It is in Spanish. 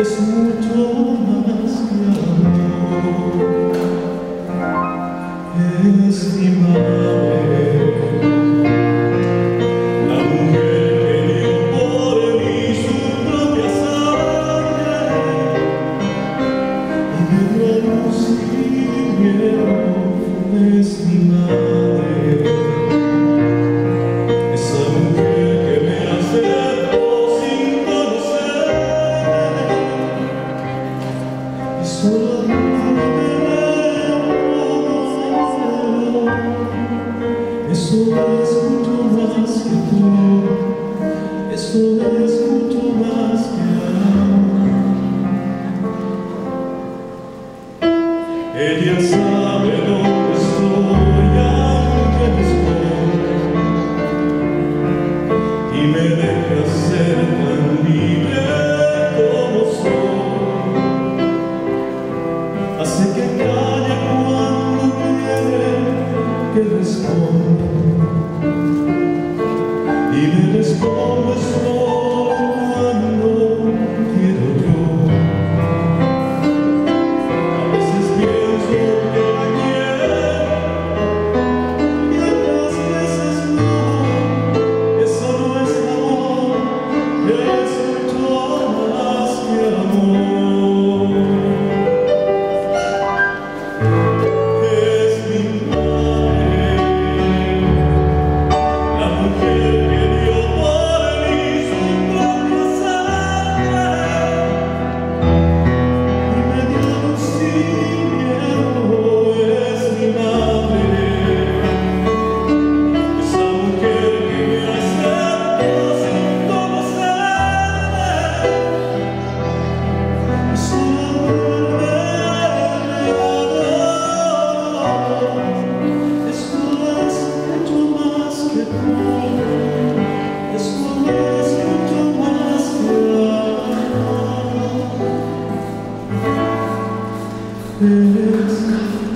es mucho más que amor, es mi madre, la mujer que dio por mí su propia sangre y me dio a luz sin miedo, es mi madre, esa mujer que me aceptó sin conocerme y solamente eso es mucho más que tú, eso es mucho más que amor. Ella sabe dónde estoy, aunque me esconda, y me deja ser tan libre como soy. Hace que calle cuando quiere que responda, y me responde solo cuando quiero yo. A veces pienso que la quiero y otras veces no. Eso no es amor, es mucho más que amor. Es mi madre, la mujer que dio por mí su propia sangre y me dio sin miedo. Es mi madre, esa mujer que me aceptó sin conocerme y solo me regaló. Esto es mucho más que tú, esto es mucho más que amor.